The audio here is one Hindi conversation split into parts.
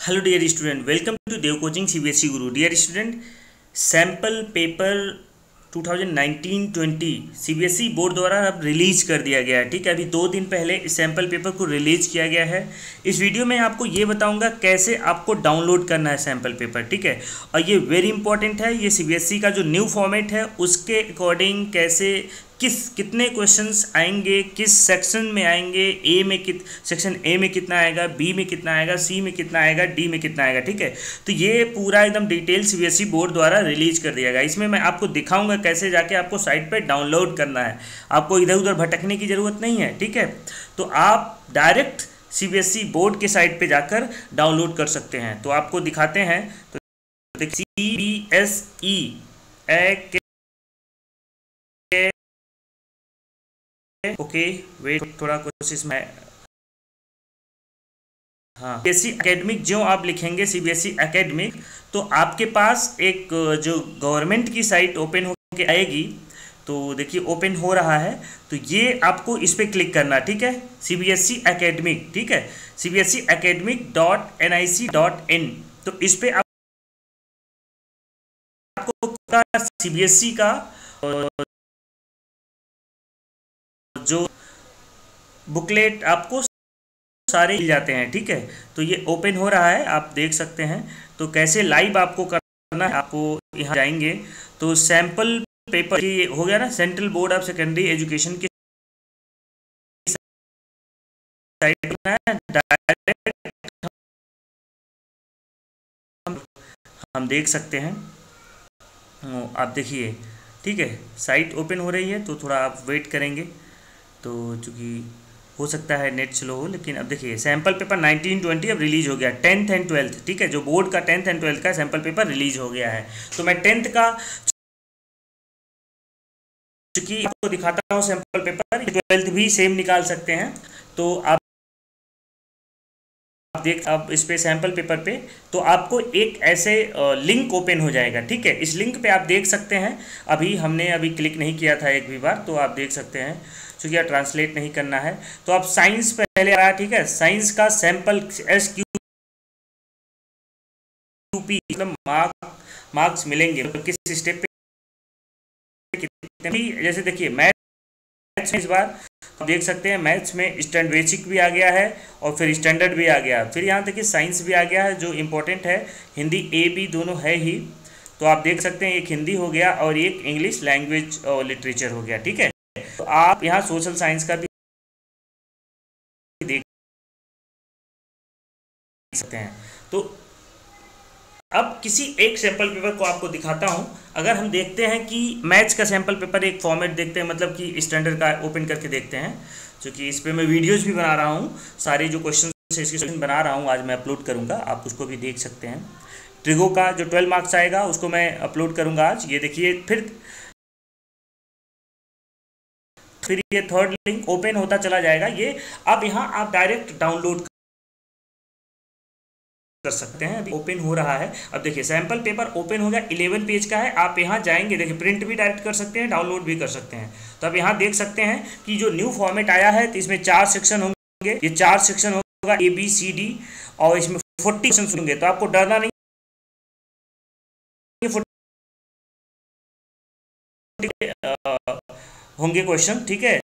Hello dear student, welcome to Dev coaching CBSE Guru. Dear student, sample paper 2019-20 CBSE board द्वारा अब रिलीज कर दिया गया है। ठीक है, अभी 2 दिन पहले इस सैम्पल पेपर को रिलीज किया गया है। इस वीडियो में आपको ये बताऊंगा कैसे आपको डाउनलोड करना है सैम्पल पेपर। ठीक है, और ये वेरी इंपॉर्टेंट है। ये सीबीएसई का जो न्यू फॉर्मेट है उसके अकॉर्डिंग कैसे कितने क्वेश्चंस आएंगे, किस सेक्शन में आएंगे, सेक्शन ए में कितना आएगा, बी में कितना आएगा, सी में कितना आएगा, डी में कितना आएगा। ठीक है, तो ये पूरा एकदम डिटेल सीबीएसई बोर्ड द्वारा रिलीज कर दिया गया। इसमें मैं आपको दिखाऊंगा कैसे जाके आपको साइट पे डाउनलोड करना है। आपको इधर उधर भटकने की ज़रूरत नहीं है। ठीक है, तो आप डायरेक्ट सीबीएसई बोर्ड के साइट पे जाकर डाउनलोड कर सकते हैं। तो आपको दिखाते हैं। तो सीबीएसई ओके, वेट थोड़ा कोशिश में। हाँ, सीबीएसई एकेडमिक जो आप लिखेंगे सीबीएसई एकेडमिक, तो आपके पास एक जो गवर्नमेंट की साइट ओपन होके आएगी। तो देखिए ओपन हो रहा है, तो ये आपको इस पर क्लिक करना। ठीक है, सीबीएसई एकेडमिक। ठीक है, cbseacademic.nic.in। तो इस पे आपको सीबीएसई का जो बुकलेट आपको सारे मिल जाते हैं। ठीक है, तो ये ओपन हो रहा है, आप देख सकते हैं। तो कैसे लाइव आपको करना है, आपको यहाँ जाएंगे तो सैम्पल पेपर की हो गया ना, central board of secondary education की साइट में डायरेक्ट हम देख सकते हैं। आप देखिए, ठीक है, साइट ओपन हो रही है, तो थोड़ा आप वेट करेंगे। तो चूँकि हो सकता है नेट स्लो हो, लेकिन अब देखिए सैम्पल पेपर 19-20 अब रिलीज हो गया, 10th एंड 12th। ठीक है, जो बोर्ड का 10th एंड 12th का सैम्पल पेपर रिलीज हो गया है। तो मैं 10th का चूँकि आपको दिखाता हूँ सैम्पल पेपर, 12th भी सेम निकाल सकते हैं। तो आप देख, अब इस पे सैम्पल पेपर पे तो आपको एक ऐसे लिंक ओपन हो जाएगा। ठीक है, इस लिंक पे आप देख सकते हैं। हमने क्लिक नहीं किया था एक भी बार, तो आप देख सकते हैं। चूँकि आप ट्रांसलेट नहीं करना है, तो आप साइंस पहले आ रहा है। ठीक है, साइंस का सैम्पल SQP मतलब मार्क्स मिलेंगे, तो किस स्टेप पे कितने भी। जैसे देखिए मैथ्स में इस बार आप देख सकते हैं, मैथ्स में स्टैंड बेसिक भी आ गया है और फिर स्टैंडर्ड भी आ गया। फिर यहाँ देखिए साइंस भी आ गया है, जो इम्पोर्टेंट है। हिंदी A-B दोनों है ही, तो आप देख सकते हैं एक हिंदी हो गया और एक इंग्लिश लैंग्वेज और लिटरेचर हो गया। ठीक है, तो आप यहाँ सोशल साइंस का भी देख सकते हैं। तो अब किसी एक सैंपल पेपर को आपको दिखाता हूं। अगर हम देखते हैं कि मैथ्स का सैंपल पेपर एक फॉर्मेट देखते हैं, मतलब कि स्टैंडर्ड का ओपन करके देखते हैं। क्योंकि इस पे मैं वीडियोस भी बना रहा हूं, सारे जो क्वेश्चन है इसके क्वेश्चन बना रहा हूं, आज मैं अपलोड करूंगा, आप उसको भी देख सकते हैं। ट्रिगो का जो 12 मार्क्स आएगा उसको मैं अपलोड करूंगा आज। ये देखिए, फिर ये थर्ड लिंक ओपन होता चला जाएगा। ये अब यहाँ आप डायरेक्ट डाउनलोड कर सकते हैं। अभी ओपन हो रहा है। अब देखिए सैंपल पेपर ओपन हो गया, 11 पेज का है। आप यहाँ जाएंगे, देखिए प्रिंट भी डायरेक्ट कर सकते हैं, डाउनलोड भी कर सकते हैं। तो अब यहाँ देख सकते हैं कि जो न्यू फॉर्मेट आया है, तो इसमें 4 सेक्शन होंगे। ये 4 सेक्शन होगा, ABCD, और इसमें 40 क्वेश्चन होंगे। तो आपको डरना नहीं, 40 होंगे क्वेश्चन। ठीक है,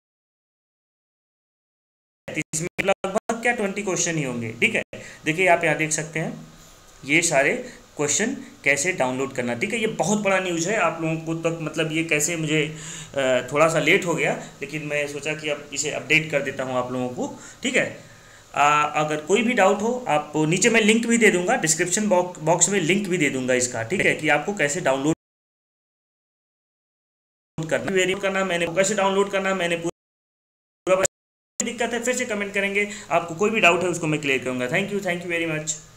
इसमें लगभग क्या 20 क्वेश्चन ही होंगे। ठीक है, देखिए आप यहाँ देख सकते हैं ये सारे क्वेश्चन कैसे डाउनलोड करना। ठीक है, ये बहुत बड़ा न्यूज़ है आप लोगों को तक, मतलब ये कैसे मुझे थोड़ा सा लेट हो गया, लेकिन मैं सोचा कि अब इसे अपडेट कर देता हूँ आप लोगों को। ठीक है, अगर कोई भी डाउट हो, आप नीचे मैं लिंक भी दे दूंगा, डिस्क्रिप्शन बॉक्स में लिंक भी दे दूंगा इसका। ठीक है, कि आपको कैसे डाउनलोड करना मैंने कैसे डाउनलोड करना मैंने पूरा। दिक्कत है फिर से कमेंट करेंगे, आपको कोई भी डाउट है उसको मैं क्लियर करूंगा। Thank you very much.